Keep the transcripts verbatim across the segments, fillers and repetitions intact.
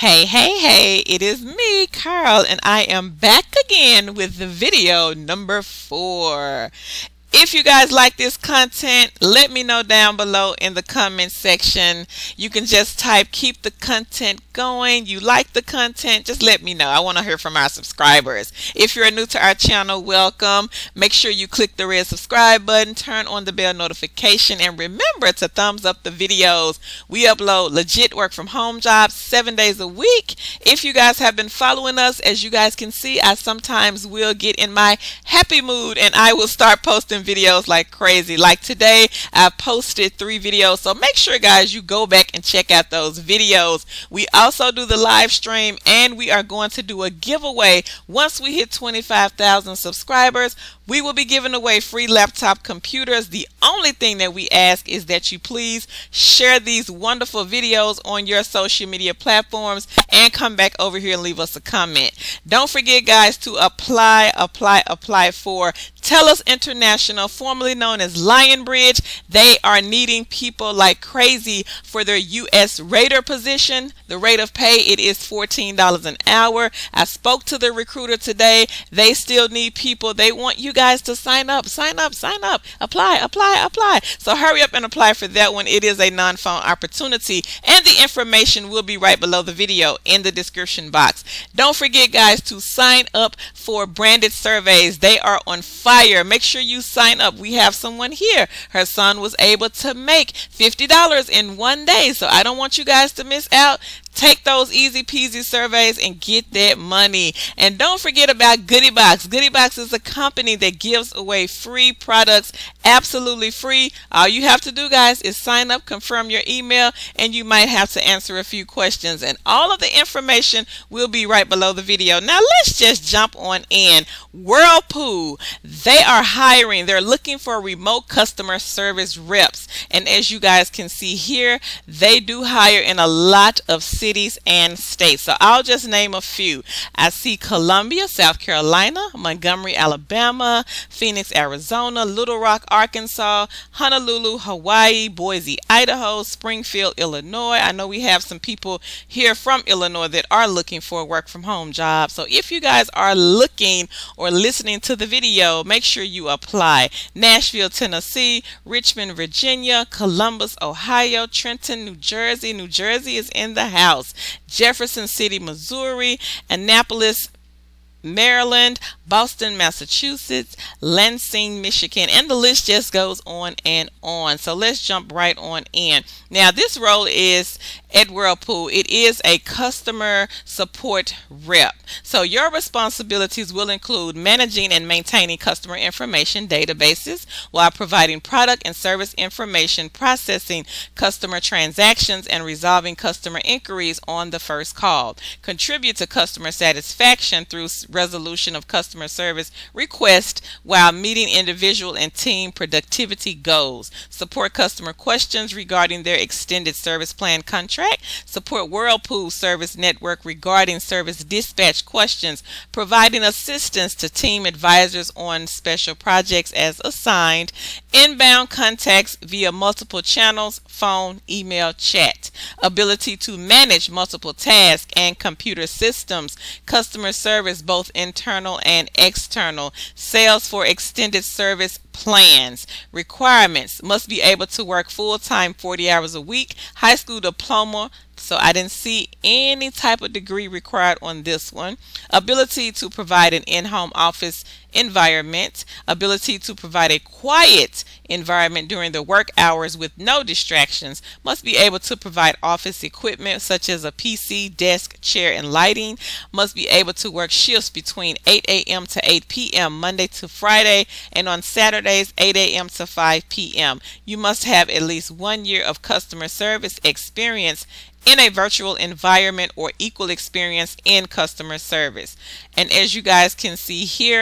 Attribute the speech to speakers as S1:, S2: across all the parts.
S1: Hey, hey, hey, it is me, Carl, and I am back again with the video number four. If you guys like this content, let me know down below in the comment section. You can just type keep the content going. You like the content, just let me know. I want to hear from our subscribers. If you're new to our channel, welcome. Make sure you click the red subscribe button, turn on the bell notification, and remember to thumbs up the videos. We upload legit work from home jobs seven days a week. If you guys have been following us, as you guys can see, I sometimes will get in my happy mood and I will start posting videos like crazy. Like today I posted three videos, so make sure guys you go back and check out those videos. We also do the live stream, and we are going to do a giveaway. Once we hit twenty-five thousand subscribers, we will be giving away free laptop computers. The only thing that we ask is that you please share these wonderful videos on your social media platforms and come back over here and leave us a comment. Don't forget guys to apply apply apply for TELUS International, formerly known as LIONBRIDGE. They are needing people like crazy for their U S rater position. The rate of pay, it is fourteen dollars an hour. I spoke to the recruiter today. They still need people. They want you guys to sign up, sign up, sign up, apply, apply, apply. So hurry up and apply for that one. It is a non-phone opportunity, and the information will be right below the video in the description box. Don't forget guys to sign up for branded surveys. They are on fire. Make sure you sign up. We have someone here. Her son was able to make fifty dollars in one day, so I don't want you guys to miss out. Take those easy peasy surveys and get that money. And don't forget about Goodie Box. Goodie Box is a company that gives away free products absolutely free. All you have to do guys is sign up, confirm your email, and you might have to answer a few questions, and all of the information will be right below the video. Now let's just jump on in. Whirlpool, they are hiring. They're looking for remote customer service reps, and as you guys can see here, they do hire in a lot of cities and states. So I'll just name a few. I see Columbia, South Carolina, Montgomery, Alabama, Phoenix, Arizona, Little Rock, Arkansas, Honolulu, Hawaii, Boise, Idaho, Springfield, Illinois. I know we have some people here from Illinois that are looking for a work from home job. So if you guys are looking or listening to the video, make sure you apply. Nashville, Tennessee, Richmond, Virginia, Columbus, Ohio, Trenton, New Jersey. New Jersey is in the house. Jefferson City, Missouri, Annapolis, Maryland, Boston, Massachusetts, Lansing, Michigan, and the list just goes on and on. So let's jump right on in. Now this role is at Whirlpool. It is a customer support rep. So your responsibilities will include managing and maintaining customer information databases while providing product and service information, processing customer transactions, and resolving customer inquiries on the first call. Contribute to customer satisfaction through resolution of customer service requests while meeting individual and team productivity goals. Support customer questions regarding their extended service plan contract. Support Whirlpool service network regarding service dispatch questions. Providing assistance to team advisors on special projects as assigned. Inbound contacts via multiple channels, phone, email, chat. Ability to manage multiple tasks and computer systems. Customer service both internal and external. Sales for extended service plans. Requirements: must be able to work full-time forty hours a week, high school diploma. So I didn't see any type of degree required on this one. Ability to provide an in-home office environment. Ability to provide a quiet environment during the work hours with no distractions. Must be able to provide office equipment such as a P C, desk, chair, and lighting. Must be able to work shifts between eight A M to eight P M Monday to Friday, and on Saturdays eight A M to five P M You must have at least one year of customer service experience in a virtual environment or equal experience in customer service. And as you guys can see here,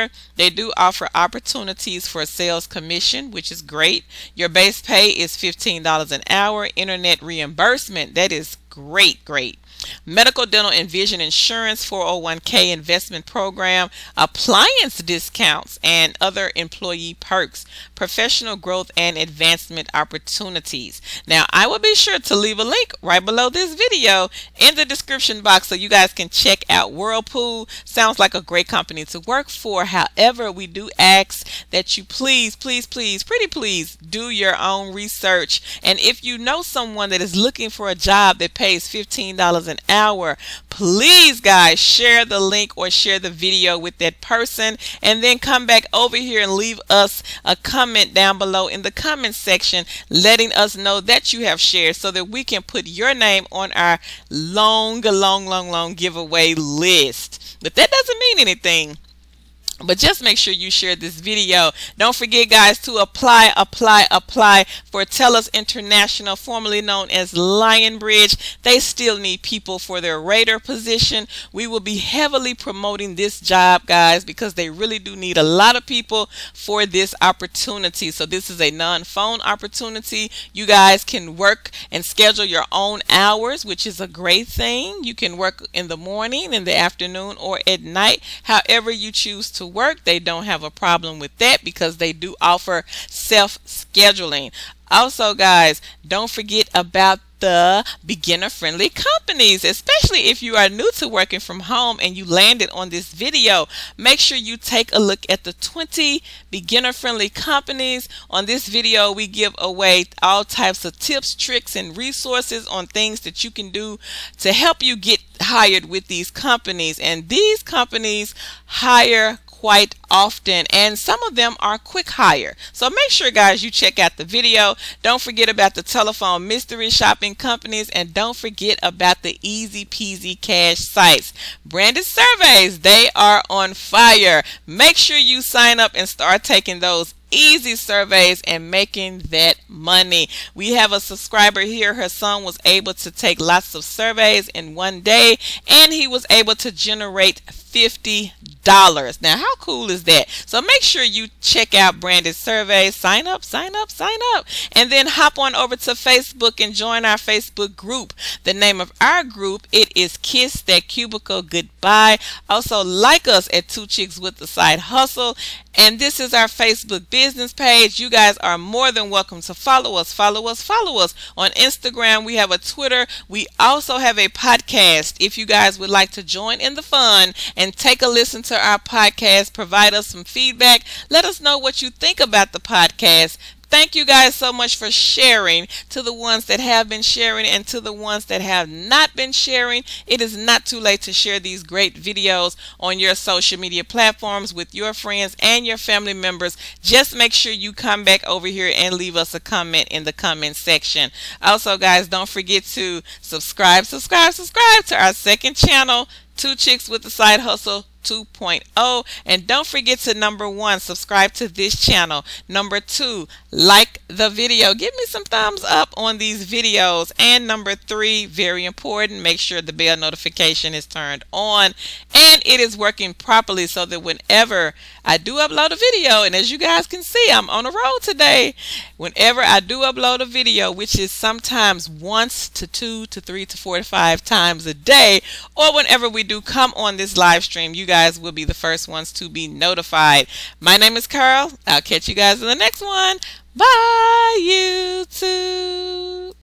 S1: They do offer opportunities for sales commission, which is great. Your base pay is fifteen dollars an hour. Internet reimbursement, that is great, great. Medical, dental, and vision insurance, four oh one K investment program, appliance discounts, and other employee perks, professional growth and advancement opportunities. Now, I will be sure to leave a link right below this video in the description box so you guys can check out Whirlpool. Sounds like a great company to work for. However, we do ask that you please, please, please, pretty please, do your own research. And if you know someone that is looking for a job that pays fifteen dollars an hour, please guys share the link or share the video with that person, and then come back over here and leave us a comment down below in the comment section letting us know that you have shared so that we can put your name on our long long long long giveaway list. But that doesn't mean anything. But just make sure you share this video. Don't forget, guys, to apply, apply, apply for TELUS International, formerly known as LIONBRIDGE. They still need people for their rater position. We will be heavily promoting this job, guys, because they really do need a lot of people for this opportunity. So this is a non-phone opportunity. You guys can work and schedule your own hours, which is a great thing. You can work in the morning, in the afternoon, or at night, however you choose to work. They don't have a problem with that because they do offer self-scheduling. Also, guys, don't forget about the beginner-friendly companies, especially if you are new to working from home and you landed on this video. Make sure you take a look at the twenty beginner-friendly companies. On this video, we give away all types of tips, tricks, and resources on things that you can do to help you get hired with these companies. And these companies hire quite often, and some of them are quick hire. So make sure, guys, you check out the video. Don't forget about the telephone mystery shopping companies, and don't forget about the easy peasy cash sites. Branded surveys, they are on fire. Make sure you sign up and start taking those easy surveys and making that money. We have a subscriber here. Her son was able to take lots of surveys in one day, and he was able to generate fifty dollars. Now, how cool is that? So make sure you check out branded surveys. Sign up, sign up, sign up, and then hop on over to Facebook and join our Facebook group. The name of our group, it is Kiss That Cubicle Goodbye. Also, like us at Two Chicks with the Side Hustle. And this is our Facebook business page. You guys are more than welcome to follow us, follow us, follow us on Instagram. We have a Twitter. We also have a podcast. If you guys would like to join in the fun and take a listen to our podcast, provide us some feedback, let us know what you think about the podcast. Thank you guys so much for sharing. To the ones that have been sharing and to the ones that have not been sharing, it is not too late to share these great videos on your social media platforms with your friends and your family members. Just make sure you come back over here and leave us a comment in the comment section. Also, guys, don't forget to subscribe, subscribe, subscribe to our second channel, Two Chicks with the Side Hustle two point oh, and don't forget to, number one, subscribe to this channel. Number two, like the video, give me some thumbs up on these videos, and number three, very important, make sure the bell notification is turned on and it is working properly so that whenever I do upload a video, and as you guys can see, I'm on a roll today, whenever I do upload a video, which is sometimes once to two to three to four to five times a day, or whenever we do come on this live stream, you guys will be the first ones to be notified. My name is Carl. I'll catch you guys in the next one. Bye, YouTube.